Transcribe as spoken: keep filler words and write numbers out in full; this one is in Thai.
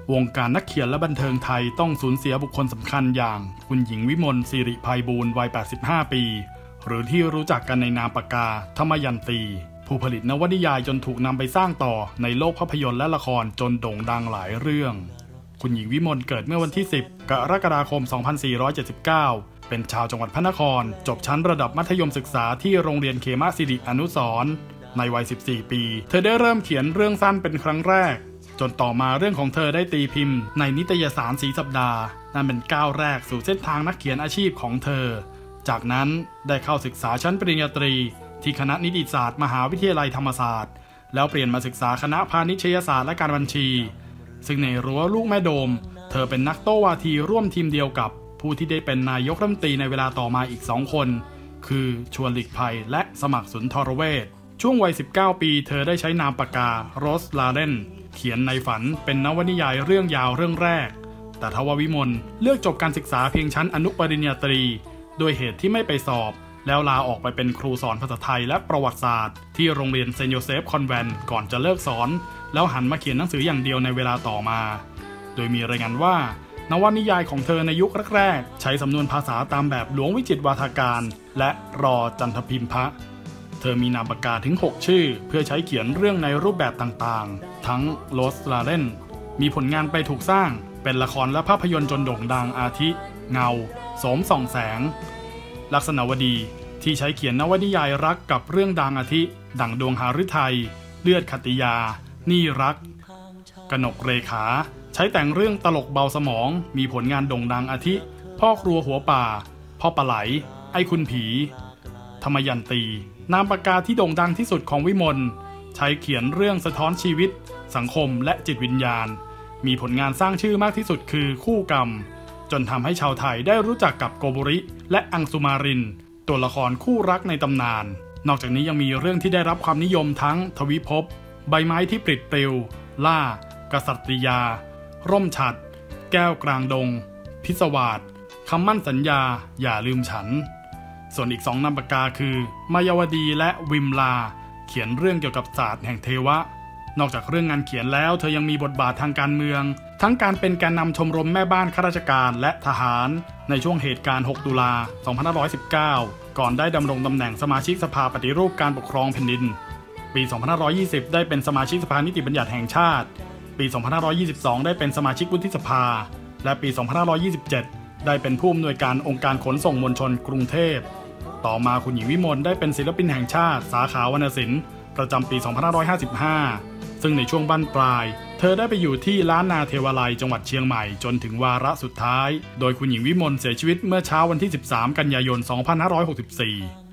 วงการนักเขียนและบันเทิงไทยต้องสูญเสียบุคคลสำคัญอย่างคุณหญิงวิมลสิริไพบูลย์วัยแปดสิบห้าปีหรือที่รู้จักกันในนามปากกาธรรมยันตีผู้ผลิตนวนิยายจนถูกนำไปสร้างต่อในโลกภาพยนตร์และละครจนโด่งดังหลายเรื่องคุณหญิงวิมลเกิดเมื่อวันที่สิบกรกฎาคมสองพันสี่ร้อยเจ็ดสิบเก้าเป็นชาวจังหวัดพระนครจบชั้นระดับมัธยมศึกษาที่โรงเรียนเขมสิริอนุสรณ์ในวัยสิบสี่ปีเธอได้เริ่มเขียนเรื่องสั้นเป็นครั้งแรกจนต่อมาเรื่องของเธอได้ตีพิมพ์ในนิตยสารสีสัปดาห์นั่นเป็นก้าวแรกสู่เส้นทางนักเขียนอาชีพของเธอจากนั้นได้เข้าศึกษาชั้นปริญญาตรีที่คณะนิติศาสตร์มหาวิทยาลัยธรรมศาสตร์แล้วเปลี่ยนมาศึกษาคณะพาณิชยศาสตร์และการบัญชีซึ่งในรั้วลูกแม่โดมเธอเป็นนักโต้วาทีร่วมทีมเดียวกับผู้ที่ได้เป็นนายกรัฐมนตรีในเวลาต่อมาอีกสองคนคือชวนหลีกภัยและสมัครสุนทรเวชช่วงวัยสิบเก้าปีเธอได้ใช้นามปากกาโรสลาเรนเขียนในฝันเป็นนวนิยายเรื่องยาวเรื่องแรกแต่ทว่าวิมลเลือกจบการศึกษาเพียงชั้นอนุปริญญาตรีโดยเหตุที่ไม่ไปสอบแล้วลาออกไปเป็นครูสอนภาษาไทยและประวัติศาสตร์ที่โรงเรียนเซนต์โยเซฟคอนแวนต์ก่อนจะเลิกสอนแล้วหันมาเขียนหนังสืออย่างเดียวในเวลาต่อมาโดยมีรายงานว่านวนิยายของเธอในยุคแรกๆใช้สำนวนภาษาตามแบบหลวงวิจิตรวาทการและรอจันทพิมพะเธอมีนามปากกาถึงหกชื่อเพื่อใช้เขียนเรื่องในรูปแบบต่างๆทั้งโรสลาเรนมีผลงานไปถูกสร้างเป็นละครและภาพยนตร์จนโด่งดังอาทิเงาโสมส่องแสงลักษณวดีที่ใช้เขียนนวนิยายรักกับเรื่องดังอาทิดั่งดวงหฤทัยเลือดขัตติยานี่รักกนกเรขาใช้แต่งเรื่องตลกเบาสมองมีผลงานโด่งดังอาทิพ่อครัวหัวป่าพ่อปลาไหลไอ้คุณผีธรรมยันตีนามปากกาที่โด่งดังที่สุดของวิมลใช้เขียนเรื่องสะท้อนชีวิตสังคมและจิตวิญญาณมีผลงานสร้างชื่อมากที่สุดคือคู่กรรมจนทำให้ชาวไทยได้รู้จักกับโกโบริและอังสุมารินตัวละครคู่รักในตำนานนอกจากนี้ยังมีเรื่องที่ได้รับความนิยมทั้งทวิภพใบไม้ที่ปลิดปลิวล่ากษัตริยาร่มฉัตรแก้วกลางดงพิศวาสคำมั่นสัญญาอย่าลืมฉันส่วนอีกสองนามปากกาคือมายาวดีและวิมลาเขียนเรื่องเกี่ยวกับศาสตร์แห่งเทวะนอกจากเรื่องงานเขียนแล้วเธอยังมีบทบาททางการเมืองทั้งการเป็นแกนนำชมรมแม่บ้านข้าราชการและทหารในช่วงเหตุการณ์หกตุลาสองพันห้าร้อยสิบเก้าก่อนได้ดำรงตำแหน่งสมาชิกสภาปฏิรูปการปกครองแผ่นดินปีสองพันห้าร้อยยี่สิบได้เป็นสมาชิกสภานิติบัญญัติแห่งชาติปีสองพันห้าร้อยยี่สิบสองได้เป็นสมาชิกวุฒิสภาและปีสองพันห้าร้อยยี่สิบเจ็ดได้เป็นผู้อำนวยการองค์การขนส่งมวลชนกรุงเทพต่อมาคุณหญิงวิมลได้เป็นศิลปินแห่งชาติสาขาวรรณศิลป์ประจำปีสองพันห้าร้อยห้าสิบห้าซึ่งในช่วงบั้นปลายเธอได้ไปอยู่ที่ล้านนาเทวาลัยจังหวัดเชียงใหม่จนถึงวาระสุดท้ายโดยคุณหญิงวิมลเสียชีวิตเมื่อเช้าวันที่สิบสามกันยายนสองพันห้าร้อยหกสิบสี่